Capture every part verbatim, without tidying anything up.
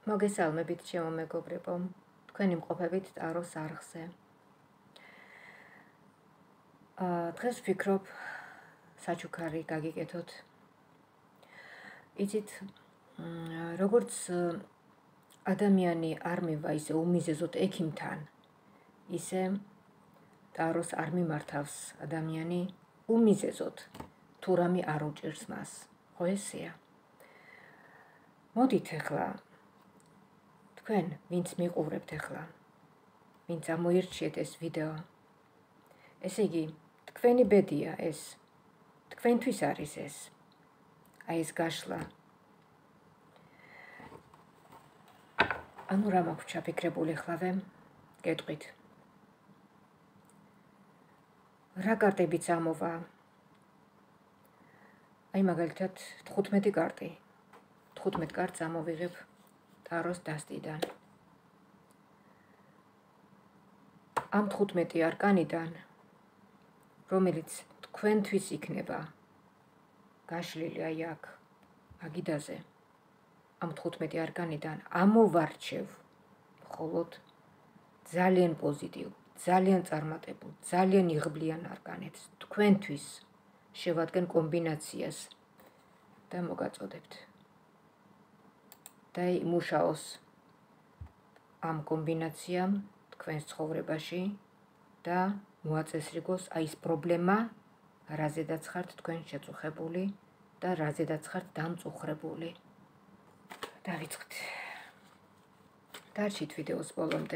მოგესალმებით ჩემო მეგობრებო, თქვენი მყოფებით ტაროს არხზე. დღეს ვფიქრობ საჩუქარი გაგიკეთოთ. იცით, როგორც ადამიანი არ მივა ისე უმიზეზოდ ექიმთან, ისე ტაროს არ მიმართავს ადამიანი უმიზეზოდ, თუ რამე არ უჭირს მას. ხო ესეა? მოდით ახლა თქვენ, ვინც მიყურებთ ახლა, ვინც ამოირჩიეთ ეს ვიდეო. ესე იგი, თქვენი ბედია ეს, თქვენთვის არის ეს, აი ეს გაშლა. ანუ რა მაქვს ჩაფიქრებული ხლავე? გეტყვით. რა კარტებიც ამოვა? აი მაგალითად თხუთმეტი კარტი. თხუთმეტ კარტს ამოვიღებ ტაროს დასტიდან. ამ თხუთმეტი არკანიდან, რომელიც თქვენთვის იქნება გაშლილი აი აქ, აგიდაზე, ამ თხუთმეტი არკანიდან ამოვარჩევ მხოლოდ ძალიან პოზიტივ, ძალიან წარმატებულ, ძალიან იღბლიან არკანებს, თქვენთვის შევადგენ კომბინაციას და მოგაწოდებთ. და მუშაობს ამ კომბინაციამ თქვენს ცხოვრებაში და მოაწესრიგოს აი ეს პრობლემა, რაზედაც ხართ თქვენ შეწუხებული და რაზედაც ხართ დამწუხრებული. დავიწყეთ. დარჩით ვიდეოს ბოლომდე.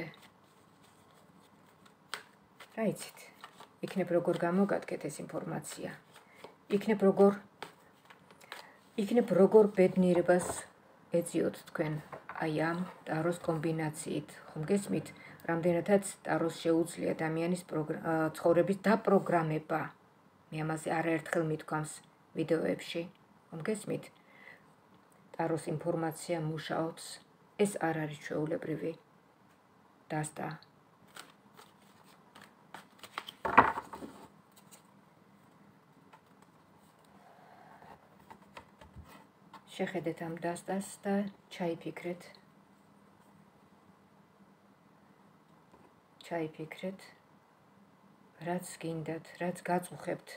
რა იცით? იქნებ როგორ გამოგადგეთ ეს ინფორმაცია. იქნებ როგორ იქნებ როგორ ბედნიერებას ეწიოთ თქვენ აი ამ ტაროს კომბინაციით. ხომ გესმით, რამდენადაც ტაროს შეუძლია ადამიანის ცხოვრების დაპროგრამება. მე ამაზე არაერთხელ მithქვამს ვიდეოებში. ხომ გესმით? ტაროს ინფორმაცია მუშაობს. ეს არ არის ჩვეულებრივი დასტა. შეხედეთ ამ დასტას და ჩაიფიქრეთ. ჩაიფიქრეთ, რაც გინდათ, რაც გაწუხებთ.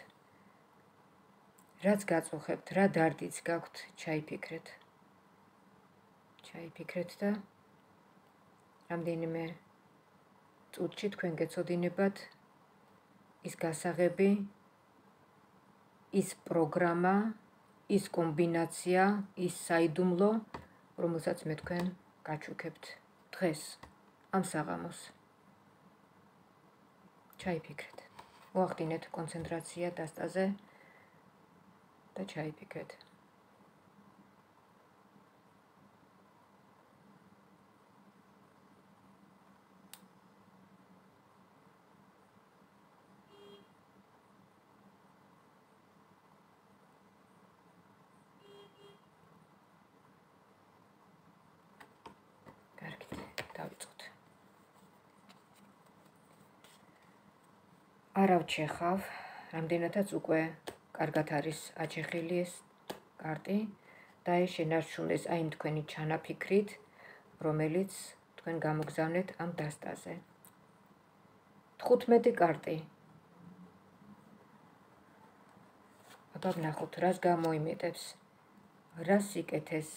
რაც გაწუხებთ, რა დარდიც გაქვთ, ჩაიფიქრეთ. ჩაიფიქრეთ და რამდენიმე წუთში თქვენ გეცოდინებათ ის გასაღები, ის პროგრამა, ის კომბინაცია, ის საიდუმლო, რომელსაც მე თქვენ გაჩუქებთ დღეს, ამ საღამოს. ჩაიფიქრეთ. მოახდინეთ კონცენტრაცია დასტაზე და ჩაიფიქრეთ. დავიწყოთ. არ ავჩეხავ, რამდენადაც უკვე კარგად არის აჩეხილი ეს კარტი და ეს შენარჩუნეს აი ამ თქვენი ჩანაფიქრით, რომელიც თქვენ გამოგზავნეთ ამ დასტაზე. თხუთმეტი კარტი. აბა ვნახოთ, რას გამოიმეტებს, რა სიკეთეს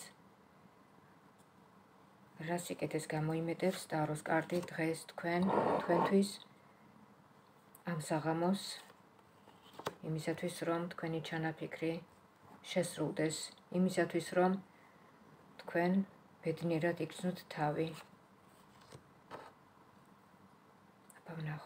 რა სიკეთეს გამოიმეტებს ტაროს კარტი დღეს თქვენ, თქვენთვის ამ საღამოს, იმისათვის, რომ თქვენი ჩანაფიქრი შესრულდეს, იმისათვის, რომ თქვენ ბედნიერად იქცნოთ თავი. აბა ვნახოთ.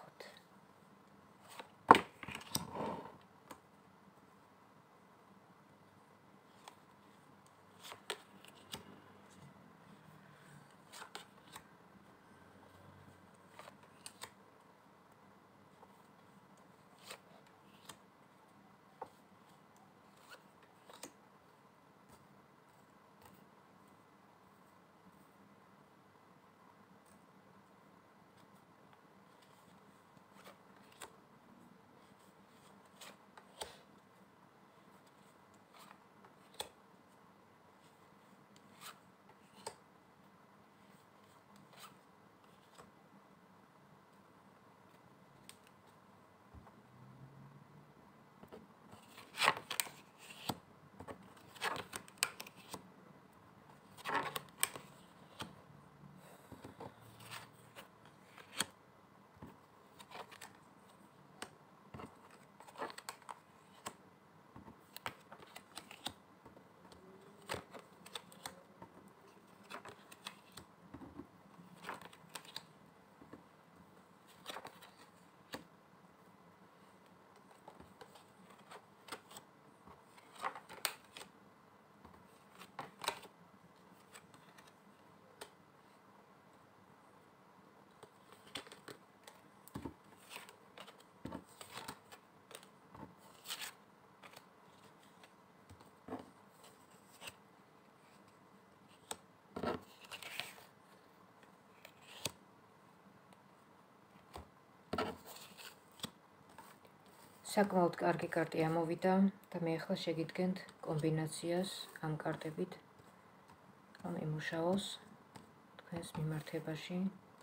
საკმაოდ კარგი კარტი ამოვიდა და მე ახლა შეგიდგენთ კომბინაციას ამ კარტებით, რომ იმუშაოს თქვენს მიმართებაში.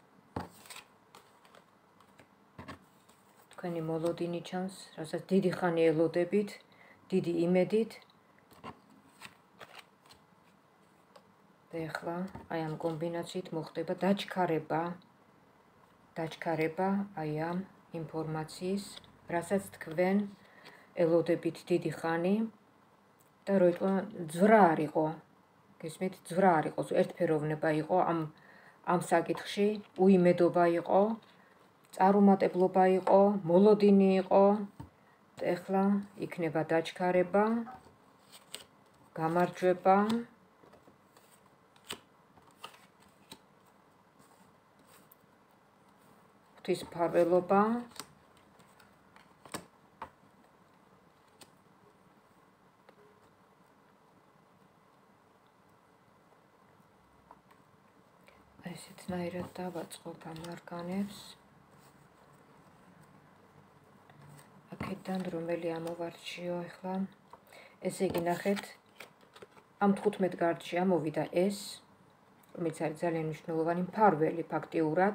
თქვენი მოლოდინი ჩანს, რასაც დიდი ხანი ელოდებით, დიდი იმედით. და ახლა აი ამ კომბინაციით მოხდება დაჩქარება, დაჩქარება აი ამ ინფორმაციის, რასაც თქვენ ელოდებით დიდი ხანი და როიტყვი ძვრა არ იყო, გესმით, ძვრა არ იყო, ერთფეროვნება იყო ამ ამ საკითხში, უიმედობა იყო, წარუმატებლობა იყო, მოლოდინი იყო და ახლა იქნება დაჩქარება, გამარჯვება. ღვთისმფარველობა. ესეთნაირად დავაწყობ ამ არკანებს. აქედან რომელი ამოვარჩიო ახლა. ესე იგი ნახეთ, ამ თხუთმეტ კარტში ამოვიდა ეს, რომელიც არის ძალიან მნიშვნელოვანი მფარველი ფაქტიურად,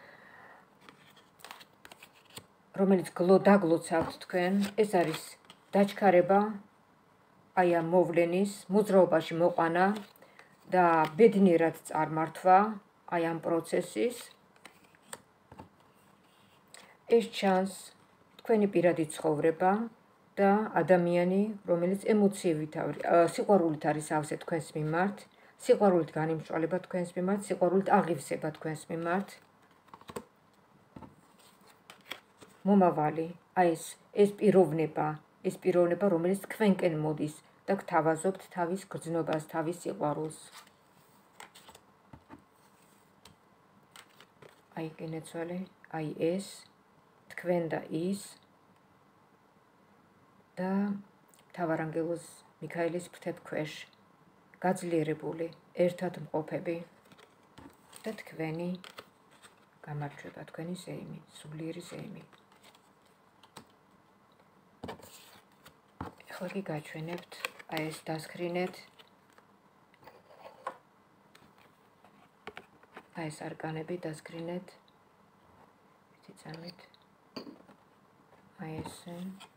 რომელიც დაგლოცავთ თქვენ, ეს არის დაჩქარება, აი ამ მოვლენის, მოძრაობაში მოყვანა და ბედნიერად წარმართვა აი ამ პროცესის. ეს ჩანს თქვენი პირადი ცხოვრება და ადამიანი, რომელიც ემოციებით, სიყვარულით არის ავზე თქვენს მიმართ, სიყვარულით განიმსჭვალება თქვენს მიმართ, სიყვარულით აღივსება თქვენს მიმართ. მომავალი, აი ეს ეს პიროვნება, ეს პიროვნება, რომელიც თქვენკენ მოდის და გთავაზობთ თავის გრძნობას, თავის სიყვარულს. აი გენეცვალე, აი ეს თქვენ და ის და მთავარანგელოზ მიქაელის ფრთებქვეშ გაძლიერებული ერთად მყოფები და თქვენი გამარჯვება, თქვენი ზეიმი, სულიერი ზეიმი. ახლა კი გაჩვენებთ, აი ეს დასკრინეთ, აი ეს არკანები დასკრინეთ, იცი წამით, აი ესე,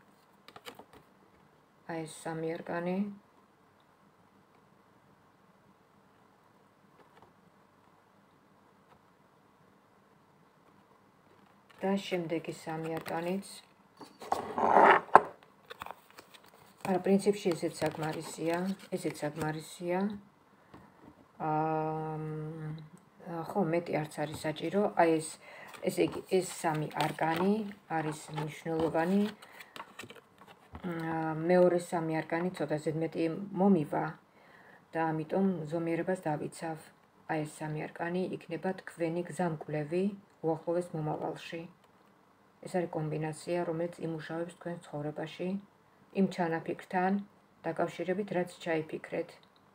აი ეს სამი არკანი, და შემდეგი სამი არკანიც. არა, პრინციპში ესეც საკმარისია, ესეც საკმარისია. ხო, მეტი არც არის საჭირო. აი ეს, ესე იგი, ეს სამი არკანი არის მნიშვნელოვანი. მეორე სამი არკანი ცოტა ზედმეტი მომივა და ამიტომ ზომიერებას დავიცავ. აი ეს სამი არკანი იქნება თქვენი გზამკვლევი უახლოეს მომავალში. ეს არის კომბინაცია, რომელიც იმუშავებს თქვენს ცხოვრებაში, იმ ჩანაფიქრთან დაკავშირებით, რაც ჩაიფიქრეთ.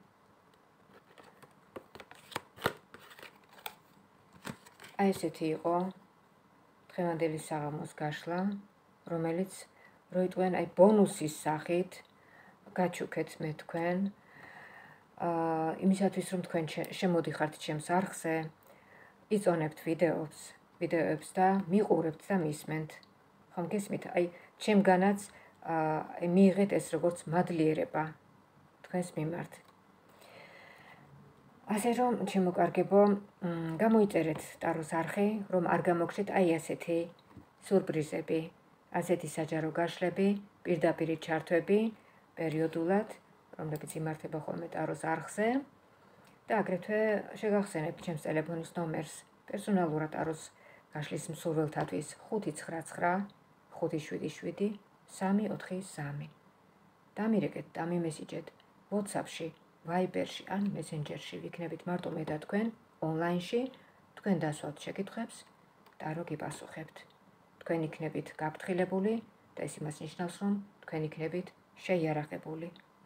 აი ესეთი იყო დღევანდელი საღამოს გაშლა, რომელიც როიტყვენ აი ბონუსის სახით გაჩუქეთ მე თქვენ, იმისათვის რომ თქვენ შემოდიხართ ჩემს არხზე, იწონებთ ვიდეოს, ვიდეოებს და მიყურებთ და მისმენთ. ხომ გესმით? აი ჩემგანაც მიიღეთ ეს როგორც მადლიერება თქვენს მიმართ. ასე რომ შემოკარგებო, გამოიწერეთ ტაროს არხი, რომ არ გამოგჩეთ აი ასეთი სურპრიზები, ასეთი საჯარო გაშლები, პირდაპირ ჩართვები პერიოდულად, რომლებიც იმართება ხოლმე ტაროს არხზე და აგრეთვე შეგახსენებთ ჩემს ტელეფონის ნომერს პერსონალურად ტაროს გაშლის მსურველთათვის ხუთი ცხრა ცხრა ხუთი შვიდი შვიდი სამი ოთხი სამი. დამირეკეთ, დამიმესიჯეთ WhatsApp-ში, Viber-ში ან Messenger-ში, ვიქნებით მარტო მე და თქვენ ონლაინში, თქვენ დასვათ შეკითხვებს, ტარო გიპასუხებთ. თქვენ იქნებით გაფრთხილებული და ეს იმას ნიშნავს, რომ თქვენ იქნებით შეიარაღებული.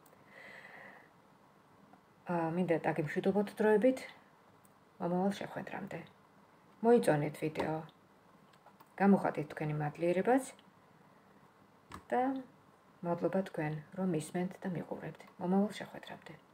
მინდა დაგემშვიდობოთ დროებით, მომავალ შეხვედრამდე. მოიწონეთ ვიდეო, გამოხატეთ თქვენი მადლიერებაც და მადლობა თქვენ, რომ ისმენთ და მიყურებთ. მომავალ შეხვედრამდე.